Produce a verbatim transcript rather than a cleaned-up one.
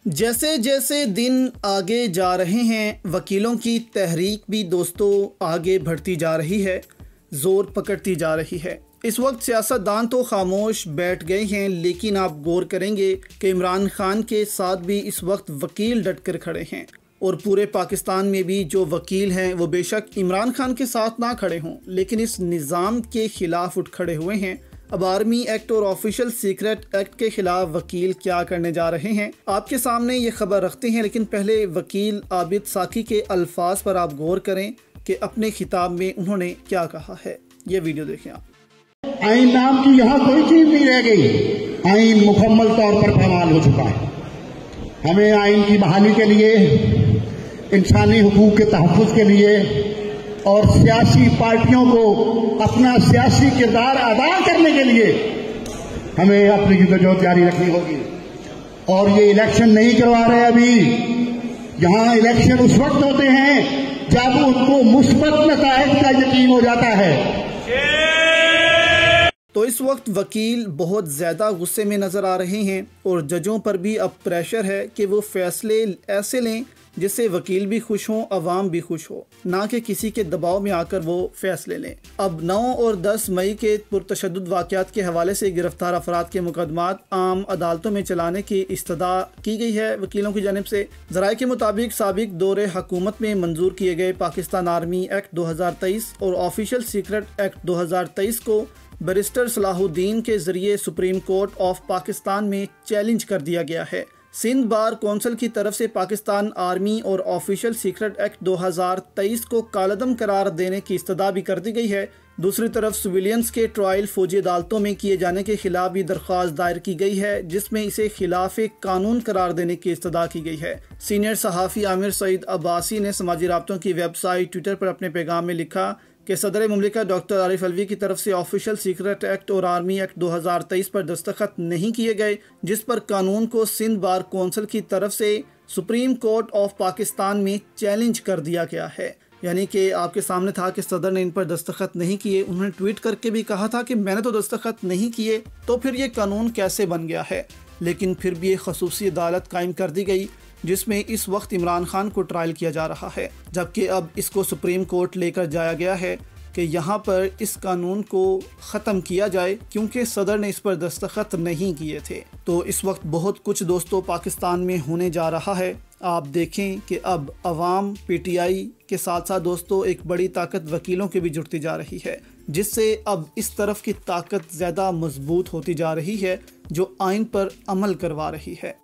जैसे जैसे दिन आगे जा रहे हैं, वकीलों की तहरीक भी दोस्तों आगे बढ़ती जा रही है, ज़ोर पकड़ती जा रही है। इस वक्त सियासतदान तो खामोश बैठ गए हैं, लेकिन आप गौर करेंगे कि इमरान खान के साथ भी इस वक्त वकील डट कर खड़े हैं। और पूरे पाकिस्तान में भी जो वकील हैं वो बेशक इमरान खान के साथ ना खड़े हों, लेकिन इस निज़ाम के ख़िलाफ़ उठ खड़े हुए हैं। अब आर्मी एक्ट और ऑफिशियल सीक्रेट एक्ट के खिलाफ वकील क्या करने जा रहे हैं, आपके सामने ये खबर रखते हैं। लेकिन पहले वकील आबिद साकी के अल्फाज पर आप गौर करें कि अपने खिताब में उन्होंने क्या कहा है। ये वीडियो देखें आप। आइन नाम की यहाँ कोई चीज नहीं रह गई। आइन मुकम्मल तौर पर पामाल हो चुका है। हमें आइन की बहाली के लिए, इंसानी हुकूक के तहफ़्फ़ुज़ के लिए और सियासी पार्टियों को अपना सियासी किरदार अदा करने के लिए हमें अपनी जद्दोजहद जारी रखनी होगी। और ये इलेक्शन नहीं करवा रहे अभी। यहां इलेक्शन उस वक्त होते हैं जब उनको मुस्बत नताइज का यकीन हो जाता है। तो इस वक्त वकील बहुत ज़्यादा गुस्से में नज़र आ रहे हैं और जजों पर भी अब प्रेशर है कि वो फैसले ऐसे लें जिससे वकील भी खुश हों, अवाम भी खुश हो, ना कि किसी के दबाव में आकर वो फैसले लें। अब नौ और दस मई के पुरतशद्दुद वाक़यात के हवाले से गिरफ्तार अफराद के मुकदमात आम अदालतों में चलाने की इस्तदा की गई है वकीलों की जानिब से। ज़राए के मुताबिक साबिक दौरे हुकूमत में मंजूर किए गए पाकिस्तान आर्मी एक्ट दो हज़ार तेईस और ऑफिशियल सीक्रेट एक्ट दो हज़ार तेईस को बैरिस्टर सलाहुद्दीन के जरिए सुप्रीम कोर्ट ऑफ पाकिस्तान में चैलेंज कर दिया गया है। सिंध बार कौंसिल की तरफ से पाकिस्तान आर्मी और ऑफिशियल सीक्रेट एक्ट दो हज़ार तेईस को कालअदम करार देने की इस्तदा भी कर दी गई है। दूसरी तरफ सिविलियंस के ट्रायल फौजी अदालतों में किए जाने के खिलाफ भी दरख्वास्त दायर की गई है, जिसमें इसे खिलाफ कानून करार देने की इस्तदा की गई है। सीनियर सहाफ़ी आमिर सईद अब्बासी ने समाजी राब्तों की वेबसाइट ट्विटर पर अपने पैगाम में लिखा कि सदर मुमलिकत डॉक्टर आरिफ अलवी की तरफ से ऑफिशियल सीक्रेट एक्ट और आर्मी एक्ट दो हज़ार तेईस पर दस्तखत नहीं किए गए, जिस पर कानून को सिंध बार कौंसिल की तरफ से सुप्रीम कोर्ट ऑफ पाकिस्तान में चैलेंज कर दिया गया है। यानी कि आपके सामने था कि सदर ने इन पर दस्तखत नहीं किए। उन्होंने ट्वीट करके भी कहा था कि मैंने तो दस्तखत नहीं किए, तो फिर ये कानून कैसे बन गया है। लेकिन फिर भी एक खसूसी अदालत कायम कर दी गई, जिसमें इस वक्त इमरान खान को ट्रायल किया जा रहा है, जबकि अब इसको सुप्रीम कोर्ट लेकर जाया गया है कि यहाँ पर इस कानून को ख़त्म किया जाए, क्योंकि सदर ने इस पर दस्तखत नहीं किए थे। तो इस वक्त बहुत कुछ दोस्तों पाकिस्तान में होने जा रहा है। आप देखें कि अब अवाम पीटीआई के साथ साथ दोस्तों एक बड़ी ताकत वकीलों की भी जुड़ती जा रही है, जिससे अब इस तरफ की ताकत ज़्यादा मजबूत होती जा रही है जो आइन पर अमल करवा रही है।